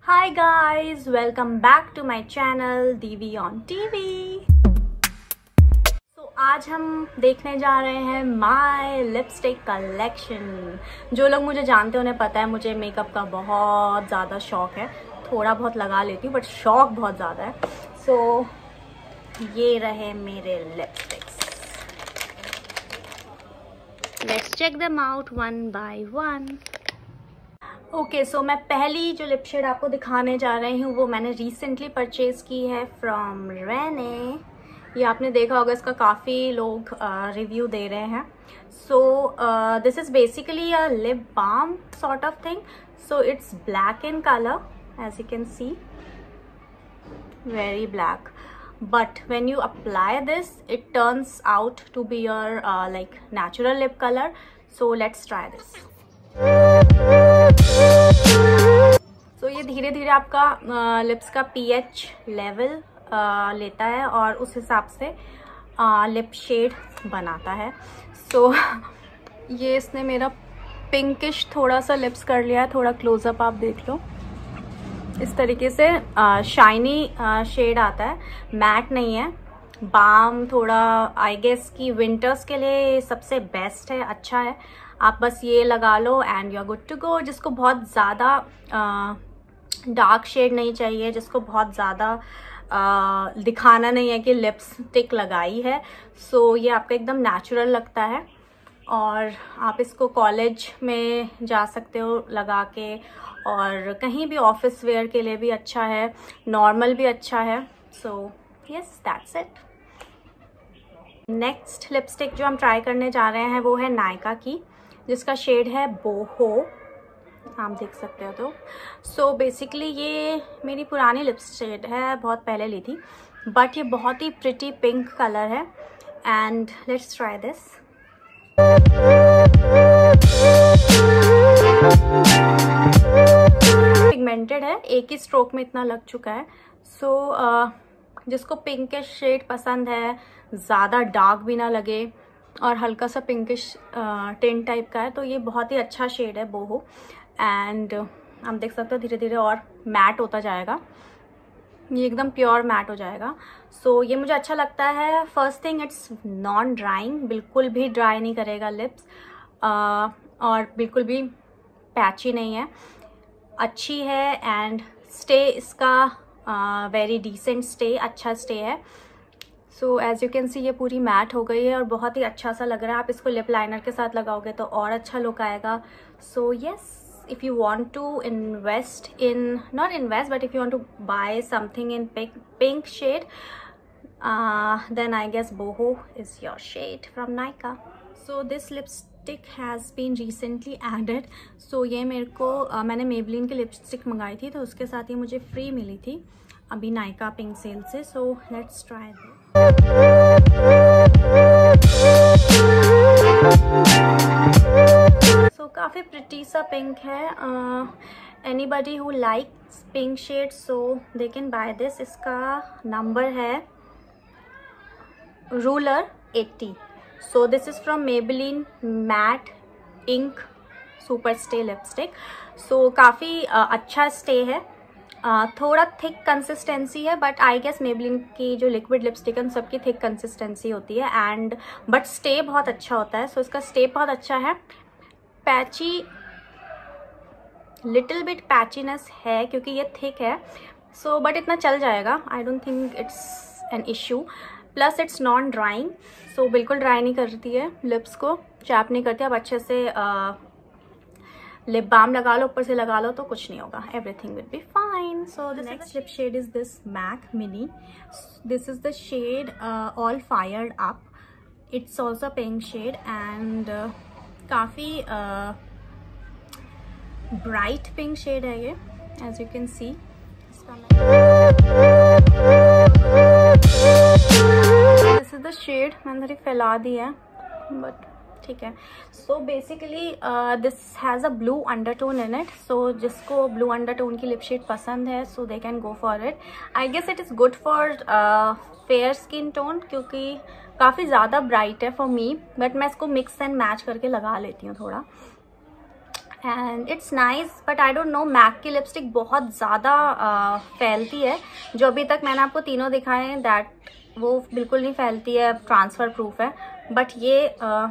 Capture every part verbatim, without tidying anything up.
Hi guys, welcome back to my channel D V on T V। तो आज हम देखने जा रहे हैं माय लिपस्टिक कलेक्शन। जो लोग मुझे जानते हैं उन्हें पता है मुझे मेकअप का बहुत ज़्यादा शौक है। थोड़ा बहुत लगा लेती हूँ बट शौक बहुत ज़्यादा है। सो so, ये रहे मेरे lipsticks. Let's check them out one by one. Okay so मैं पहली जो लिप शेड आपको दिखाने जा रही हूँ वो मैंने रिसेंटली परचेज की है फ्रॉम रेने। ये आपने देखा होगा, इसका काफ़ी लोग रिव्यू uh, दे रहे हैं। So this is basically a lip balm sort of thing. So it's black in colour as you can see, very black, but when you apply this it turns out to be your uh, like natural lip color. So let's try this. So ये धीरे धीरे आपका lips का pH level लेता है और उस हिसाब से लिप शेड बनाता है। सो so, ये इसने मेरा पिंकिश थोड़ा सा लिप्स कर लिया है। थोड़ा क्लोजअप आप देख लो, इस तरीके से शाइनी शेड आता है, मैट नहीं है। बाम थोड़ा आई गेस कि विंटर्स के लिए सबसे बेस्ट है, अच्छा है। आप बस ये लगा लो and you are good to go. जिसको बहुत ज़्यादा डार्क शेड नहीं चाहिए, जिसको बहुत ज़्यादा दिखाना नहीं है कि लिपस्टिक लगाई है, सो so, ये आपका एकदम नेचुरल लगता है और आप इसको कॉलेज में जा सकते हो लगा के, और कहीं भी ऑफिस वेयर के लिए भी अच्छा है, नॉर्मल भी अच्छा है। So yes, that's it. Next lipstick जो हम ट्राई करने जा रहे हैं वो है नायका की, जिसका शेड है बोहो, आप देख सकते हो। तो सो so, बेसिकली ये मेरी पुरानी लिपस्टिक है, बहुत पहले ली थी, बट ये बहुत ही प्रिटी पिंक कलर है and let's try this. Pigmented है, एक ही स्ट्रोक में इतना लग चुका है। सो so, uh, जिसको पिंकिश शेड पसंद है, ज़्यादा डार्क भी ना लगे और हल्का सा पिंकिश टिंट टाइप का है, तो ये बहुत ही अच्छा शेड है बोहो। एंड आप देख सकते हो धीरे धीरे और मैट होता जाएगा, ये एकदम प्योर मैट हो जाएगा। सो so, ये मुझे अच्छा लगता है। First thing, it's non drying, बिल्कुल भी ड्राई नहीं करेगा लिप्स, uh, और बिल्कुल भी पैची नहीं है, अच्छी है। एंड स्टे इसका वेरी डिसेंट स्टे, अच्छा स्टे है। So as you can see ये पूरी मैट हो गई है और बहुत ही अच्छा सा लग रहा है। आप इसको लिप लाइनर के साथ लगाओगे तो और अच्छा लुक आएगा। So yes, if you want to invest in, not invest, but if you want to buy something in pink, pink shade, uh, then I guess boho is your shade from Nykaa. So this lipstick has been recently added. So ये मेरे को uh, मैंने Maybelline की lipstick मंगाई थी तो उसके साथ ये मुझे फ्री मिली थी अभी Nykaa पिंक सेल से। So let's try this. So काफ़ी प्रिटी सा पिंक है। Anybody who likes pink shade so they can buy this. इसका नंबर है ruler eighty. So this is from Maybelline matte ink super stay lipstick. So काफ़ी uh, अच्छा stay है, uh, थोड़ा thick consistency है, but I guess Maybelline की जो liquid lipstick है उन सबकी थिक कंसिस्टेंसी होती है एंड बट स्टे बहुत अच्छा होता है। सो so, इसका स्टे बहुत अच्छा है। पैची, लिटिल बिट पैचीनेस है क्योंकि ये थिक है, सो so, बट इतना चल जाएगा। I don't think it's an issue. Plus it's non drying, so बिल्कुल ड्राई नहीं करती है, लिप्स को चैप नहीं करती। अब अच्छे से लिप बाम लगा लो, ऊपर से लगा लो तो कुछ नहीं होगा, everything will be fine. So the next lip shade is this MAC mini. This is the shade all fired up. It's also pink shade and काफ़ी ब्राइट पिंक शेड है ये, as you can see. This is the shade, मैंने थोड़ी फैला दी है but ठीक है। So basically this has a blue undertone in it. So जिसको ब्लू अंडरटोन की लिप शेड पसंद है सो they can go for it. I guess it is good for fair skin tone क्योंकि काफ़ी ज़्यादा ब्राइट है फॉर मी, बट मैं इसको मिक्स एंड मैच करके लगा लेती हूँ थोड़ा। And it's nice, but I don't know, MAC की लिपस्टिक बहुत ज़्यादा फैलती है। जो अभी तक मैंने आपको तीनों दिखाए हैं दैट वो बिल्कुल नहीं फैलती है, ट्रांसफ़र प्रूफ है। बट ये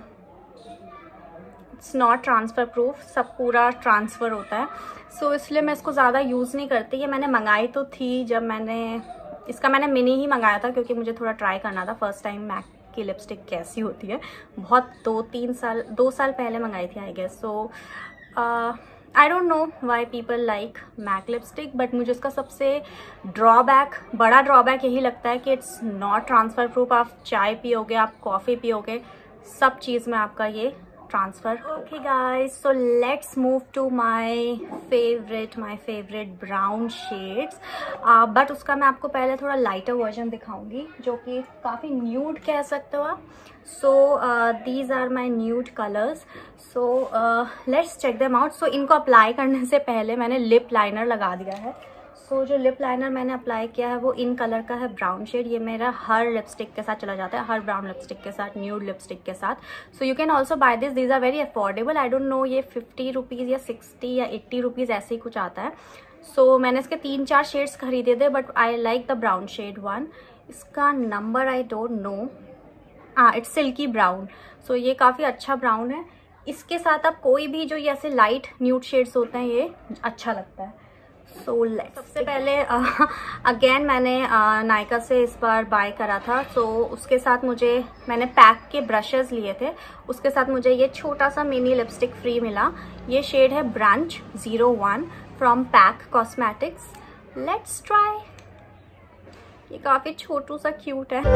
इट्स नॉट ट्रांसफ़र प्रूफ, सब पूरा ट्रांसफ़र होता है। सो so, इसलिए मैं इसको ज़्यादा यूज़ नहीं करती। ये मैंने मंगाई तो थी, जब मैंने इसका मैंने मिनी ही मंगाया था क्योंकि मुझे थोड़ा ट्राई करना था फर्स्ट टाइम मैक की लिपस्टिक कैसी होती है। बहुत दो तीन साल दो साल पहले मंगाई थी I guess. So I don't know why people like MAC lipstick, but मुझे इसका सबसे ड्रॉबैक, बड़ा ड्रॉबैक यही लगता है कि इट्स नॉट ट्रांसफ़र प्रूफ। आप चाय पियोगे, आप कॉफ़ी पियोगे, सब चीज़ में आपका ये transfer. Okay guys, so let's move to my favourite my favourite brown shades. But उसका मैं आपको पहले थोड़ा लाइटर वर्जन दिखाऊंगी जो कि काफ़ी न्यूड कह सकते हो आप। So these are my nude colours. So let's check them out. So इनको अप्लाई करने से पहले मैंने लिप लाइनर लगा दिया है। सो so, जो लिप लाइनर मैंने अप्लाई किया है वो इन कलर का है, ब्राउन शेड। ये मेरा हर लिपस्टिक के साथ चला जाता है, हर ब्राउन लिपस्टिक के साथ, न्यूड लिपस्टिक के साथ। So you can also buy this, these are very affordable. I don't know ये फिफ्टी रुपीज़ या सिक्सटी या एट्टी रुपीज़ ऐसे ही कुछ आता है। सो so, मैंने इसके तीन चार शेड्स खरीदे थे, but I like the brown shade one. इसका नंबर आई डोंट नो, हाँ इट्स सिल्की ब्राउन। सो ये काफ़ी अच्छा ब्राउन है। इसके साथ आप कोई भी जो ये ऐसे लाइट न्यूड शेड्स होते हैं ये अच्छा लगता है। सो so, सबसे पहले अगेन uh, मैंने नायका uh, से इस बार बाय करा था। सो so, उसके साथ मुझे मैंने पैक के ब्रशेस लिए थे, उसके साथ मुझे ये छोटा सा मिनी लिपस्टिक फ्री मिला। ये शेड है brunch zero one from PAC cosmetics. Let's try. ये काफ़ी छोटू सा क्यूट है।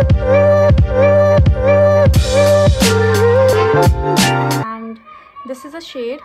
And this is a shade,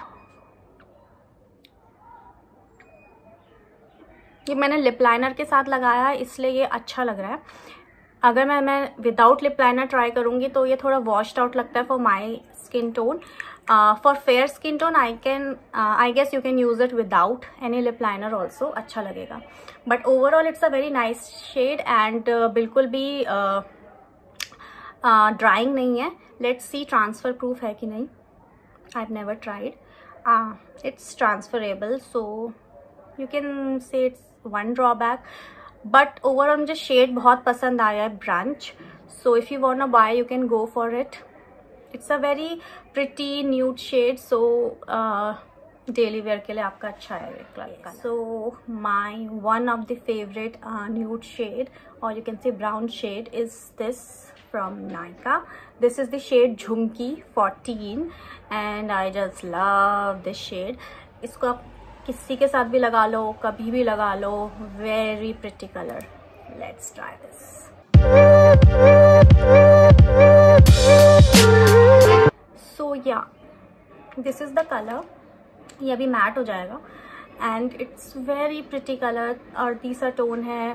ये मैंने लिप लाइनर के साथ लगाया है इसलिए ये अच्छा लग रहा है। अगर मैं मैं विदाउट लिप लाइनर ट्राई करूँगी तो ये थोड़ा वॉश्ड आउट लगता है for my skin tone. For fair skin tone I can I guess you can use it without any lip liner also, अच्छा लगेगा। But overall it's a very nice shade and बिल्कुल भी drawing uh, uh, नहीं है। Let's see transfer proof है कि नहीं। I have never tried. It's transferable, so you can say it's one drawback, but overall मुझे शेड बहुत पसंद आया है, brunch. So if you want to buy you can go for it. It's a very pretty nude shade, so daily wear के लिए आपका अच्छा है ये colour. So my one of the favourite nude shade और you can say brown shade is this from Nykaa. This is the shade Jhumki fourteen and I just love this shade. इसको आप किसी के साथ भी लगा लो, कभी भी लगा लो, very pretty colour. Let's try this. So या दिस इज द कलर। ये अभी मैट हो जाएगा and it's very pretty colour और तीसरा टोन है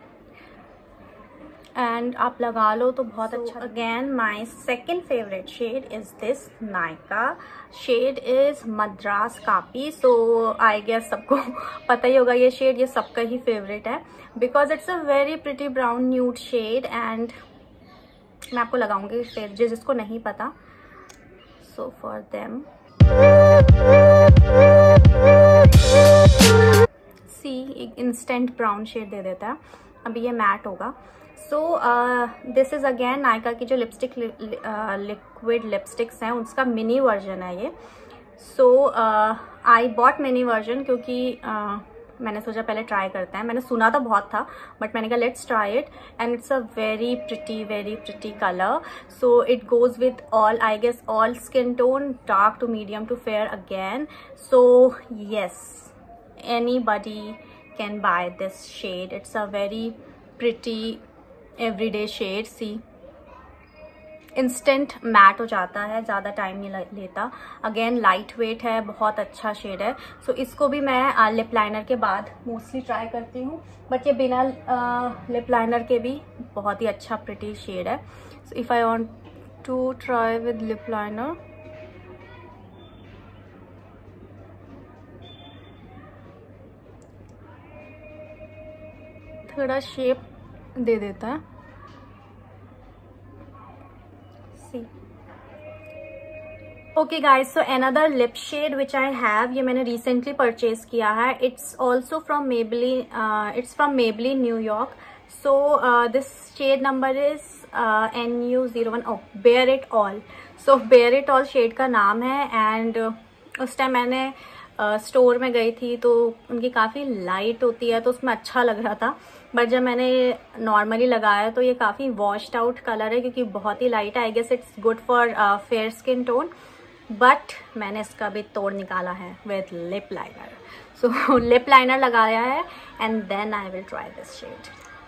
एंड आप लगा लो तो बहुत so, अच्छा। Again my second favourite shade is this Nykaa shade is Madras Kaapi. So I guess सबको पता ही होगा ये शेड, ये सबका ही फेवरेट है because it's a very pretty brown nude shade and मैं आपको लगाऊंगी शेड जिसको नहीं पता। सो फॉर देम सी एक इंस्टेंट ब्राउन शेड दे देता है। अभी ये मैट होगा। So this is again Nykaa की जो लिपस्टिक लिक्विड लिपस्टिक्स हैं उसका मिनी वर्जन है ये। So I bought mini version क्योंकि uh, मैंने सोचा पहले ट्राई करते हैं। मैंने सुना तो बहुत था बट मैंने कहा let's try it and it's a very pretty very pretty colour. So it goes with all I guess all skin tone, dark to medium to fair again. So yes, anybody can buy this shade. It's a very pretty everyday shade. See, instant matte हो जाता है, ज़्यादा time नहीं लेता। Again light weight है, बहुत अच्छा shade है। सो so, इसको भी मैं लिप लाइनर के बाद मोस्टली ट्राई करती हूँ बट ये बिना लिप लाइनर के भी बहुत ही अच्छा प्रिटी शेड है। So if I want to try with lip liner, थोड़ा शेप दे देता है। See okay guys, so another lip shade which I have, ये मैंने रिसेंटली परचेज किया है. It's also from Maybelline, it's from Maybelline New York. So this shade number is N U zero one. Oh bare it all. So bare it all shade का नाम है. And uh, उस time मैंने store uh, में गई थी तो उनकी काफ़ी लाइट होती है तो उसमें अच्छा लग रहा था. बट जब मैंने नॉर्मली लगाया तो ये काफ़ी वॉश्ड आउट कलर है क्योंकि बहुत ही लाइट है. I guess it's good for fair skin tone. But मैंने इसका भी तोड़ निकाला है with lip liner. So lip liner लगाया है and then I will try this shade.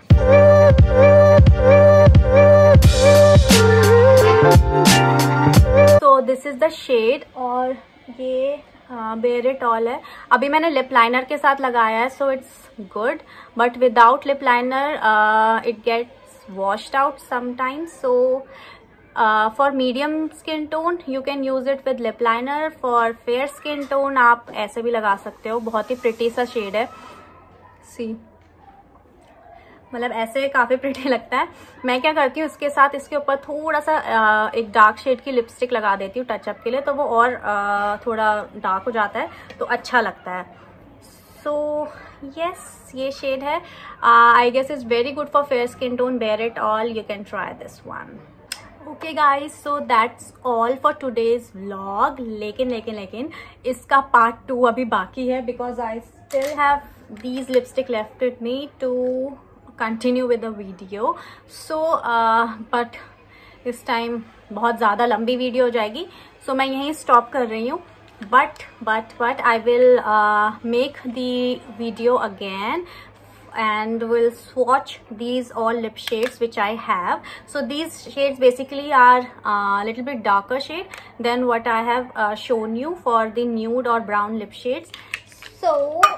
So this is the shade और ये बेयर इट ऑल है. अभी मैंने लिप लाइनर के साथ लगाया है so it's good. But without lip liner it gets washed out sometimes. So Uh, for medium skin tone you can use it with lip liner. For fair skin tone आप ऐसे भी लगा सकते हो. बहुत ही प्रिटी सा शेड है. सी मतलब ऐसे काफ़ी प्रिटी लगता है. मैं क्या करती हूँ इसके साथ इसके ऊपर थोड़ा सा uh, एक डार्क शेड की लिपस्टिक लगा देती हूँ टचअप के लिए तो वो और uh, थोड़ा डार्क हो जाता है तो अच्छा लगता है. सो यस ये शेड है. I guess is very good for fair skin tone. Bare it all. You can try this one. Okay guys, so that's all for today's vlog. लेकिन लेकिन लेकिन इसका पार्ट टू अभी बाकी है because I still have these lipstick left with me to continue with the video. So but इस time बहुत ज़्यादा लंबी वीडियो हो जाएगी सो so मैं यहीं स्टॉप कर रही हूँ. But but but I will make the video again and we'll swatch these all lip shades which I have. So these shades basically are a uh, little bit darker shade than what I have uh, shown you for the nude or brown lip shades. So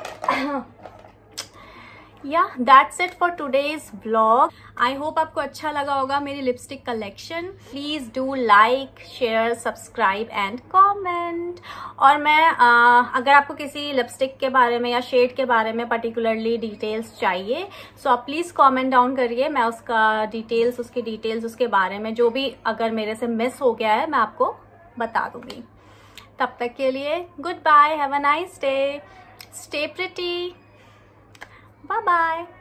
yeah, that's it for today's vlog. I hope आपको अच्छा लगा होगा मेरी lipstick collection. Please do like, share, subscribe and comment. और मैं आ, अगर आपको किसी लिपस्टिक के बारे में या शेड के बारे में पर्टिकुलरली डिटेल्स चाहिए सो आप प्लीज कमेंट डाउन करिए. मैं उसका डिटेल्स उसकी डिटेल्स उसके बारे में जो भी अगर मेरे से मिस हो गया है मैं आपको बता दूंगी. तब तक के लिए goodbye. Have a nice day. Stay pretty. Bye bye.